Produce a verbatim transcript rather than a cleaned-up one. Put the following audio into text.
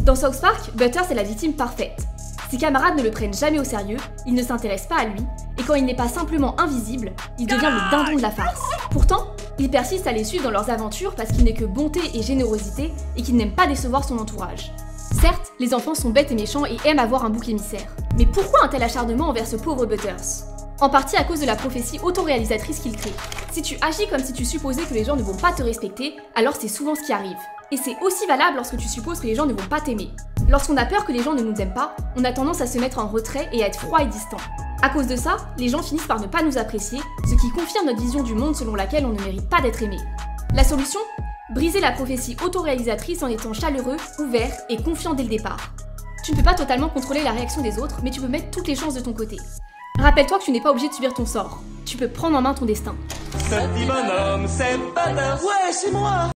Dans South Park, Butters est la victime parfaite. Ses camarades ne le prennent jamais au sérieux, il ne s'intéresse pas à lui, et quand il n'est pas simplement invisible, il devient le dindon de la farce. Pourtant, il persiste à les suivre dans leurs aventures parce qu'il n'est que bonté et générosité et qu'il n'aime pas décevoir son entourage. Certes, les enfants sont bêtes et méchants et aiment avoir un bouc émissaire. Mais pourquoi un tel acharnement envers ce pauvre Butters? En partie à cause de la prophétie autoréalisatrice qu'il crée. Si tu agis comme si tu supposais que les gens ne vont pas te respecter, alors c'est souvent ce qui arrive. Et c'est aussi valable lorsque tu supposes que les gens ne vont pas t'aimer. Lorsqu'on a peur que les gens ne nous aiment pas, on a tendance à se mettre en retrait et à être froid et distant. À cause de ça, les gens finissent par ne pas nous apprécier, ce qui confirme notre vision du monde selon laquelle on ne mérite pas d'être aimé. La solution? Briser la prophétie autoréalisatrice en étant chaleureux, ouvert et confiant dès le départ. Tu ne peux pas totalement contrôler la réaction des autres, mais tu peux mettre toutes les chances de ton côté. Rappelle-toi que tu n'es pas obligé de subir ton sort. Tu peux prendre en main ton destin. Ce petit bonhomme, c'est Butters. Ouais, c'est moi.